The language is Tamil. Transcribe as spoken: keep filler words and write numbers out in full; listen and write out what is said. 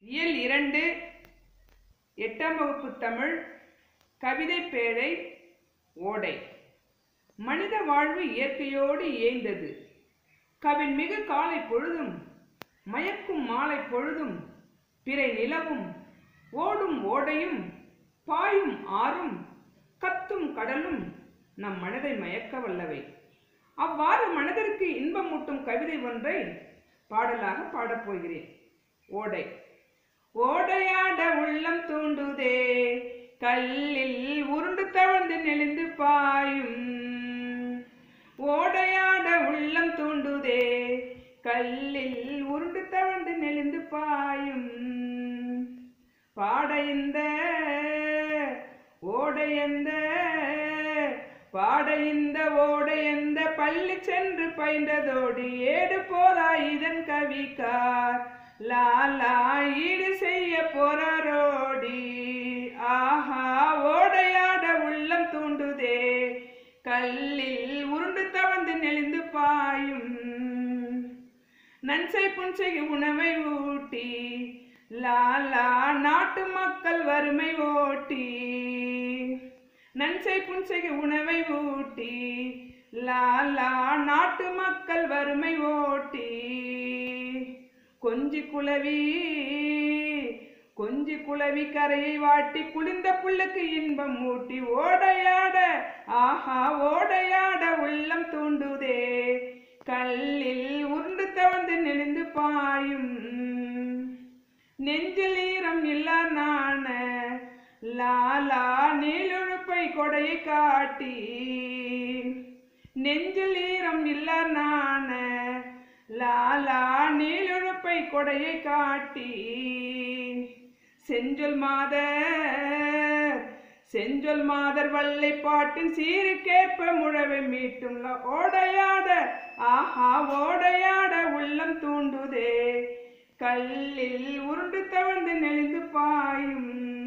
இயல் இரண்டு எட்டாம் வகுப்பு தமிழ் கவிதை பேழை ஓடை. மனித வாழ்வு இயற்கையோடு இயைந்தது. கவின் மிகு காலை பொழுதும் மயக்கும் மாலை பொழுதும் பிறை நிலவும் ஓடும் ஓடையும் பாயும் ஆறும் கத்தும் கடலும் நம் மனதை மயக்க வல்லவை. அவ்வாறு மனதிற்கு இன்பமூட்டும் கவிதை ஒன்றை பாடலாக பாடப்போகிறேன். ஓடை. ஓடையாட உள்ளம் தூண்டுதே, கல்லில் உருண்டு தவழ்ந்து நெளிந்து பாயும். ஓடையாட உள்ளம் தூண்டுதே, கல்லில் உருண்டு தவழ்ந்து நெளிந்து பாயும். பாட இந்த ஓடையந்த பாட இந்த ஓடையந்த பள்ளி சென்று பயின்றதோடு ஏடு போதா இதன் கவிக்கார் லாலா ஈடு செய்ய போராரோடி. ஆஹா ஓடையாட உள்ளம் தூண்டுதே, கல்லில் உருண்டு தவழ்ந்து நெளிந்து பாயும். நன்சை புன்சை உணவை ஊட்டி லாலா நாட்டு மக்கள் வறுமை ஓட்டி. நன்சை புன்சை உணவை ஊட்டி லாலா நாட்டு மக்கள் வறுமை ஓட்டி. கொஞ்சி குளவி கொஞ்சி குளவி கரையை வாட்டி குளிர்ந்த புல்லுக்கு இன்பம் ஊட்டி. ஓடையாட ஆஹா ஓடையாட உள்ளம் தூண்டுதே, கல்லில் உருண்டு தவழ்ந்து நெளிந்து பாயும். நெஞ்சில் ஈரம் இல்லா நாண லாலா நீலுழுப்பை கொடையை காட்டி. நெஞ்சில் ஈரம் இல்லா நாண லாலா நீலுழுப்பை கொடையை காட்டி. செஞ்சொல் மாதர் செஞ்சொல் மாதர் வல்லை பாட்டின் சீரு கேப்ப முழவை மீட்டும். ஓடையாட ஆஹா ஓடையாட உள்ளம் தூண்டுதே, கல்லில் உருண்டு தவழ்ந்து நெளிந்து பாயும்.